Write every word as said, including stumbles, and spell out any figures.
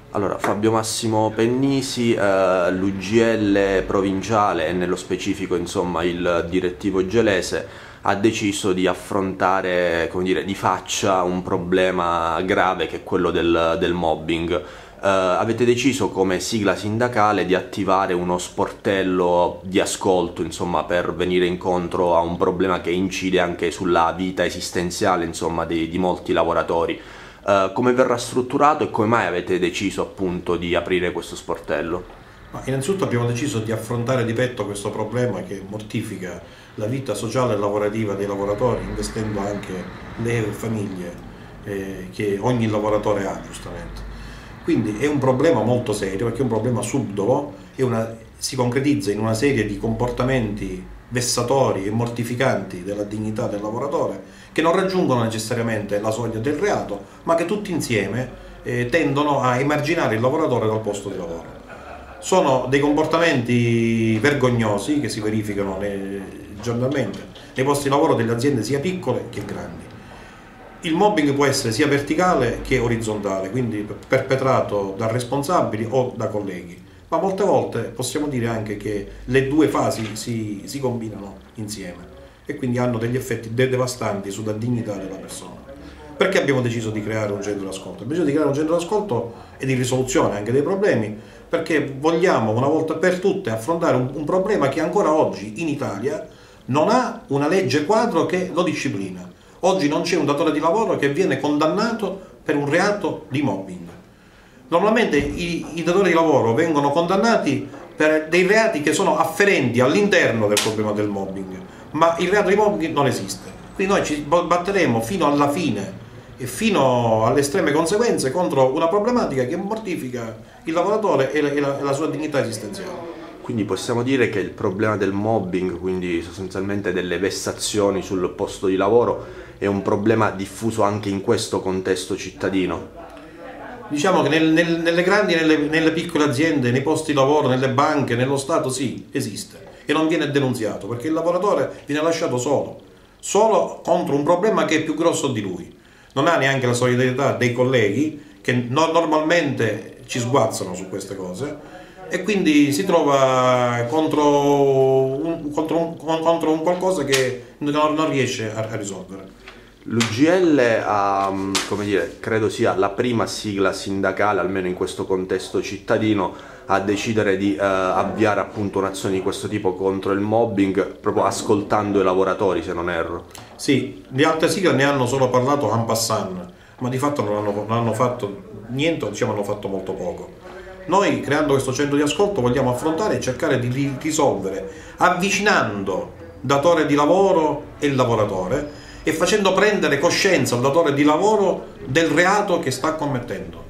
Allora, Fabio Massimo Pennisi, eh, l'U G L provinciale e nello specifico insomma il direttivo gelese ha deciso di affrontare, come dire, di faccia un problema grave che è quello del, del mobbing. Eh, avete deciso come sigla sindacale di attivare uno sportello di ascolto, insomma, per venire incontro a un problema che incide anche sulla vita esistenziale, insomma, di, di molti lavoratori. Uh, come verrà strutturato e come mai avete deciso appunto di aprire questo sportello? Ma innanzitutto abbiamo deciso di affrontare di petto questo problema che mortifica la vita sociale e lavorativa dei lavoratori, investendo anche le famiglie eh, che ogni lavoratore ha, giustamente. Quindi è un problema molto serio, perché è un problema subdolo, è una, si concretizza in una serie di comportamenti vessatori e mortificanti della dignità del lavoratore, che non raggiungono necessariamente la soglia del reato, ma che tutti insieme eh, tendono a emarginare il lavoratore dal posto di lavoro. Sono dei comportamenti vergognosi che si verificano nei, giornalmente nei posti di lavoro delle aziende sia piccole che grandi. Il mobbing può essere sia verticale che orizzontale, quindi perpetrato da responsabili o da colleghi, ma molte volte possiamo dire anche che le due fasi si, si combinano insieme e quindi hanno degli effetti devastanti sulla dignità della persona. Perché abbiamo deciso di creare un centro d'ascolto? Abbiamo deciso di creare un centro d'ascolto e di risoluzione anche dei problemi, perché vogliamo una volta per tutte affrontare un, un problema che ancora oggi in Italia non ha una legge quadro che lo disciplina. Oggi non c'è un datore di lavoro che viene condannato per un reato di mobbing. Normalmente i, i datori di lavoro vengono condannati per dei reati che sono afferenti all'interno del problema del mobbing, ma il reato di mobbing non esiste. Quindi noi ci batteremo fino alla fine e fino alle estreme conseguenze contro una problematica che mortifica il lavoratore e la, e la, e la sua dignità esistenziale. Quindi possiamo dire che il problema del mobbing, quindi sostanzialmente delle vessazioni sul posto di lavoro, è un problema diffuso anche in questo contesto cittadino? Diciamo che nel, nel, nelle grandi e nelle, nelle piccole aziende, nei posti di lavoro, nelle banche, nello Stato sì, esiste e non viene denunziato perché il lavoratore viene lasciato solo, solo contro un problema che è più grosso di lui. Non ha neanche la solidarietà dei colleghi che no, normalmente ci sguazzano su queste cose e quindi si trova contro un, contro un, contro un qualcosa che non, non riesce a, a risolvere. L'U G L ha, come dire, credo sia la prima sigla sindacale, almeno in questo contesto cittadino, a decidere di uh, avviare appunto un'azione di questo tipo contro il mobbing, proprio ascoltando i lavoratori, se non erro. Sì, le altre sigle ne hanno solo parlato en passant, ma di fatto non hanno, non hanno fatto niente, diciamo hanno fatto molto poco. Noi, creando questo centro di ascolto, vogliamo affrontare e cercare di risolvere, avvicinando datore di lavoro e il lavoratore, e facendo prendere coscienza al datore di lavoro del reato che sta commettendo.